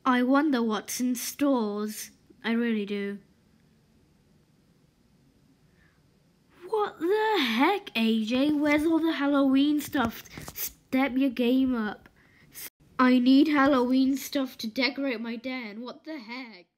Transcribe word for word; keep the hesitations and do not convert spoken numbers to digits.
I wonder what's in stores. I really do. What the heck, A J? Where's all the Halloween stuff? Step your game up. I need Halloween stuff to decorate my den. What the heck?